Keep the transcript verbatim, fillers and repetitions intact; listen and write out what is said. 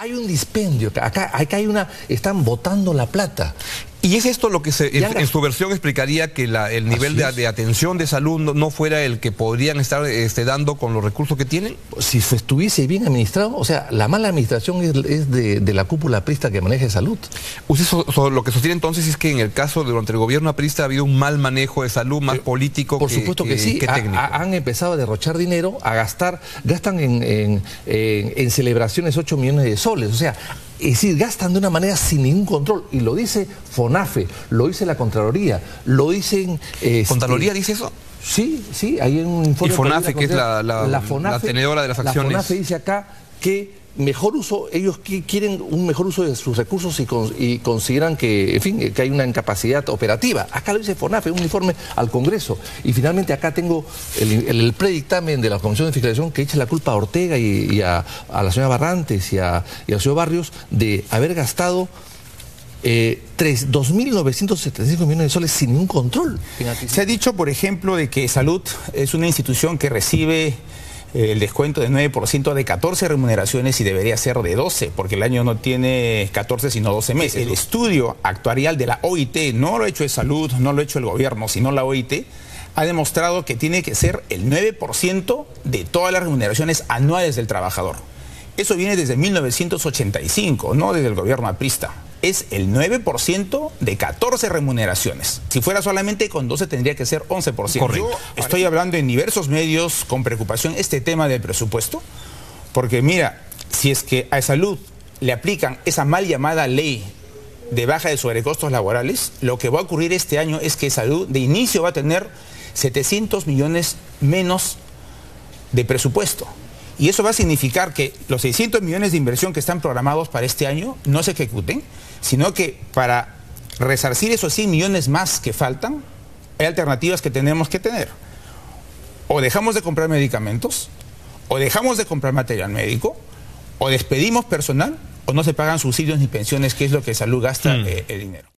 Hay un dispendio, acá, acá hay una, están botando la plata. ¿Y es esto lo que se, en, en su versión explicaría que la, el nivel de, de atención de salud no, no fuera el que podrían estar este, dando con los recursos que tienen? Si estuviese bien administrado, o sea, la mala administración es, es de, de la cúpula aprista que maneja salud. Usted so, so, lo que sostiene entonces es que en el caso de durante el gobierno aprista ha habido un mal manejo de salud, más eh, político Por que, supuesto que, que sí, que técnico. Ha, ha, han empezado a derrochar dinero, a gastar, gastan en, en, en, en celebraciones ocho millones de soles, o sea, es decir, gastan de una manera sin ningún control. Y lo dice FONAFE, lo dice la Contraloría, lo dicen... Este, ¿Contraloría dice eso? Sí, sí, hay un informe... Y FONAFE, que es la, la, la, FONAFE, la tenedora de las acciones. La FONAFE dice acá que mejor uso, ellos quieren un mejor uso de sus recursos y, con, y consideran que, en fin, que hay una incapacidad operativa. Acá lo dice FONAFE, un informe al Congreso. Y finalmente acá tengo el, el, el predictamen de la Comisión de Fiscalización que echa la culpa a Ortega y, y a, a la señora Barrantes y, a, y al señor Barrios de haber gastado eh, dos mil novecientos setenta y cinco millones de soles sin ningún control. Se ha dicho, por ejemplo, de que Salud es una institución que recibe el descuento de nueve por ciento de catorce remuneraciones y debería ser de doce, porque el año no tiene catorce sino doce meses. El estudio actuarial de la O I T, no lo ha hecho de Salud, no lo ha hecho el gobierno, sino la O I T, ha demostrado que tiene que ser el nueve por ciento de todas las remuneraciones anuales del trabajador. Eso viene desde mil novecientos ochenta y cinco, no desde el gobierno aprista. Es el nueve por ciento de catorce remuneraciones. Si fuera solamente con doce tendría que ser once por ciento. Correcto. Yo estoy hablando en diversos medios con preocupación este tema del presupuesto, porque mira, si es que a Salud le aplican esa mal llamada ley de baja de sobrecostos laborales, lo que va a ocurrir este año es que Salud de inicio va a tener setecientos millones menos de presupuesto. Y eso va a significar que los seiscientos millones de inversión que están programados para este año no se ejecuten, sino que para resarcir esos cien millones más que faltan, hay alternativas que tenemos que tener. O dejamos de comprar medicamentos, o dejamos de comprar material médico, o despedimos personal, o no se pagan subsidios ni pensiones, que es lo que Salud gasta mm. eh, el dinero.